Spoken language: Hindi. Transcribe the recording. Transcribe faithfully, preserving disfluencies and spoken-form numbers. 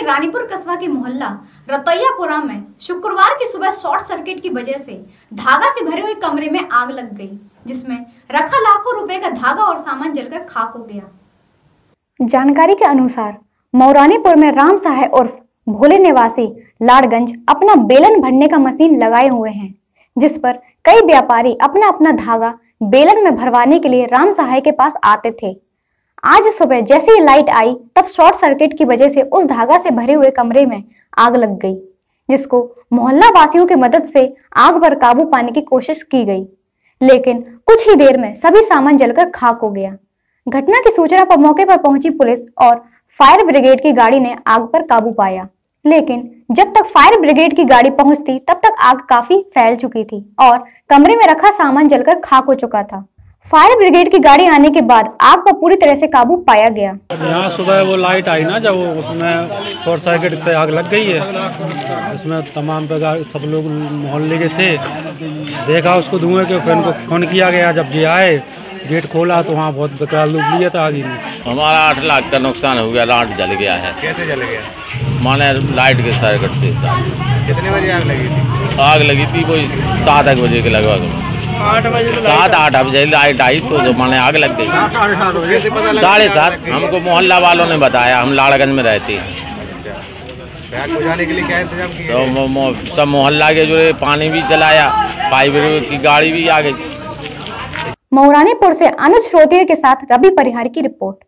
रानीपुर कस्बा के मोहल्ला रतैयापुरा में शुक्रवार की सुबह शॉर्ट सर्किट की वजह से धागा से भरे हुए कमरे में आग लग गई, जिसमें रखा लाखों रुपए का धागा और सामान जलकर खाक हो गया। जानकारी के अनुसार मौरानीपुर में राम सहाय उर्फ भोले निवासी लाड़गंज अपना बेलन भरने का मशीन लगाए हुए हैं, जिस पर कई व्यापारी अपना अपना धागा बेलन में भरवाने के लिए राम सहाय के पास आते थे। आज सुबह जैसे ही लाइट आई तब शॉर्ट सर्किट की वजह से उस धागा से भरे हुए कमरे में आग लग गई, जिसको मोहल्ला वासियों की मदद से आग पर काबू पाने की कोशिश की गई, लेकिन कुछ ही देर में सभी सामान जलकर खाक हो गया। घटना की सूचना पर मौके पर पहुंची पुलिस और फायर ब्रिगेड की गाड़ी ने आग पर काबू पाया, लेकिन जब तक फायर ब्रिगेड की गाड़ी पहुंचती तब तक आग काफी फैल चुकी थी और कमरे में रखा सामान जलकर खाक हो चुका था। फायर ब्रिगेड की गाड़ी आने के बाद आग पर पूरी तरह से काबू पाया गया। यहाँ सुबह वो लाइट आई ना, जब उसमें शॉर्ट सर्किट से आग लग गई है। इसमें तमाम प्रकार सब लोग मोहल्ले के थे, देखा उसको धुएं के, फिर उनको फोन किया गया। जब ये आए गेट खोला तो वहाँ बहुत बेकार लूट लिया था आग में। हमारा आठ लाख का नुकसान हो गया, लाइट जल गया है। कैसे जल गया? माने लाइट के सर्किट से। कितने बजे आग लगी थी? आग लगी थी कोई सात आठ बजे के लगभग, आठ बजे सात आठ बजे लाइट आई तो जो माने आग लग गई। साढ़े सात हमको मोहल्ला वालों ने बताया, हम लाड़गंज में रहते हैं। आग बुझाने के लिए क्या इंतजाम किया? तो मो, मो, सब मोहल्ला के जो पानी भी चलाया, फायर की गाड़ी भी आ गई। मौरानीपुर से अनुज श्रोतिया के साथ रवि परिहार की रिपोर्ट।